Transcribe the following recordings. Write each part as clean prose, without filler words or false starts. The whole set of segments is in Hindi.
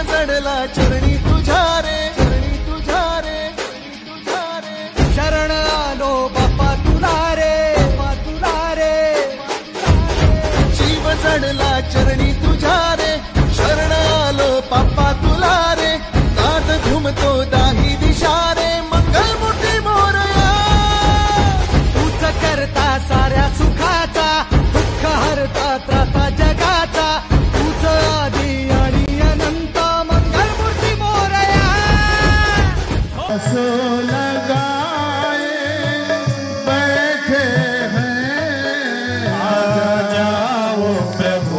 जडला चरणी तुझ्या रे, चरणी तुझ्या रे, तुझ्या रे. शरण आलो बाप्पा तुला रे, बाप्पा तुला रे. जीव जडला चरणी तुझ्या रे, शरण आलो बाप्पा तुला रे. नाद घुमतो दाही दिशा रे, मंगलमूर्ती मोरया. तूच करता साऱ्या सुखाचा, दुःख हरता त्राता जगाचा. तूच आदी आणि अनंत, मंगलमूर्ती मोरया. असो लगाए बैठे हैं, आ जाओ प्रभु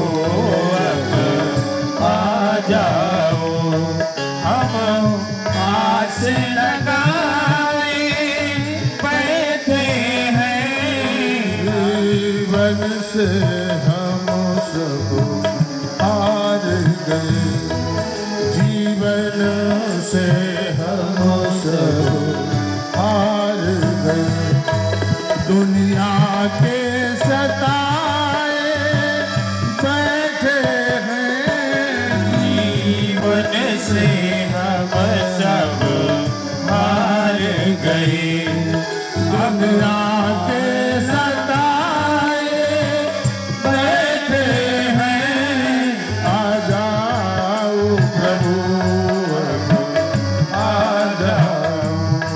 आ जाओ. हम आस लगाए बैठे हैं, जीवन से हम सब हार गए. जीवन से हम सब हार गए. दुनिया के सताए बैठे हैं, जीवन से हम सब हार गए. दुनिया के सताए बैठे हैं, आ जाओ प्रभु आ जाओ.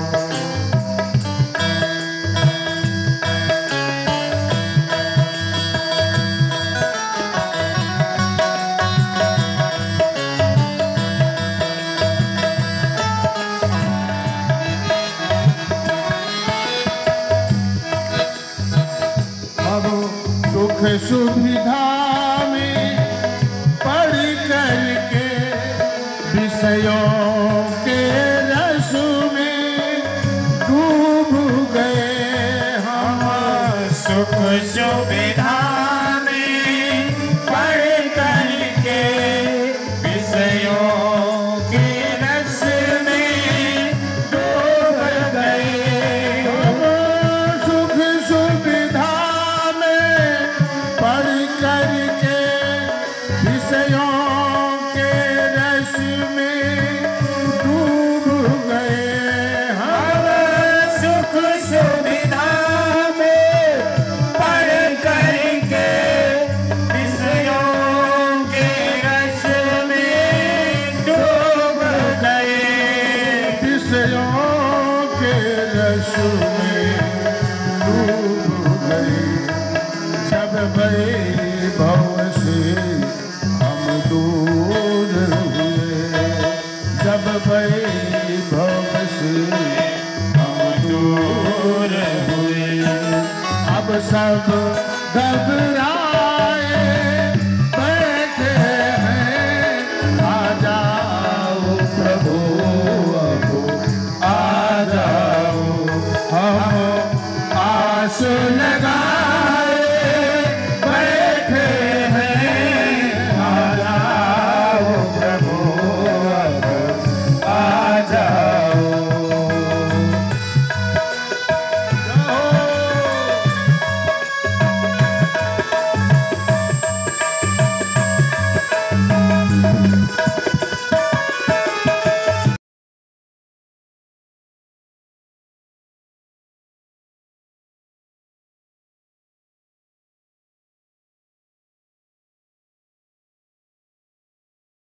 अब सुख सुविधा में पढ़ करके विषयों के रस में डूब गए हम. सुख सुविधा